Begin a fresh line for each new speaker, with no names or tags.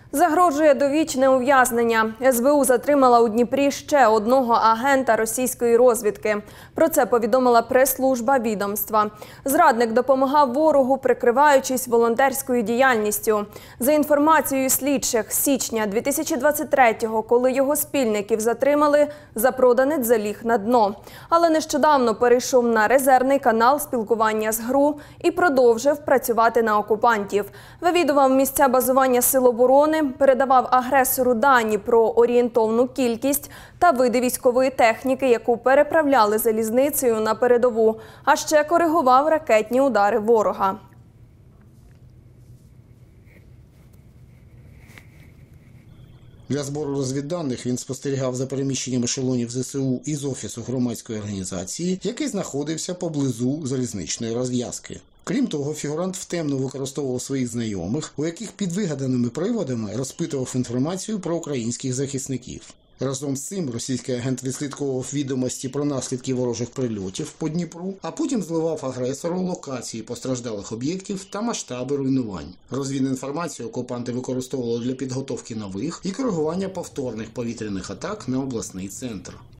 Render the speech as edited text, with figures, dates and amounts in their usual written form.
Загрожує довічне ув'язнення. СБУ затримала у Дніпрі ще одного агента російської розвідки. Про це повідомила прес-служба відомства. Зрадник допомагав ворогу, прикриваючись волонтерською діяльністю. За інформацією слідчих, з січня 2023-го, коли його спільників затримали, запроданець заліг на дно. Але нещодавно перейшов на резервний канал спілкування з ГРУ і продовжив працювати на окупантів. Вивідував місця базування сил оборони, передавав агресору дані про орієнтовну кількість та види військової техніки, яку переправляли залізницею на передову, а ще коригував ракетні удари ворога.
Для збору розвідданих він спостерігав за переміщенням ешелонів ЗСУ із офісу громадської організації, який знаходився поблизу залізничної розв'язки. Крім того, фігурант втемно використовував своїх знайомих, у яких під вигаданими приводами розпитував інформацію про українських захисників. Разом з цим російський агент відслідковував відомості про наслідки ворожих прильотів по Дніпру, а потім зливав агресору локації постраждалих об'єктів та масштаби руйнувань. Розвідінформацію окупанти використовували для підготовки нових і коригування повторних повітряних атак на обласний центр.